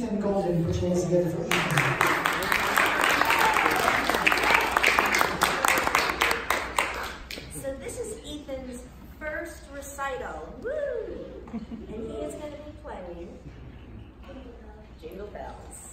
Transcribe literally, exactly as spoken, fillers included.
Ethan Golden, put your hands together for Ethan. So this is Ethan's first recital. Woo! And he is going to be playing Jingle Bells.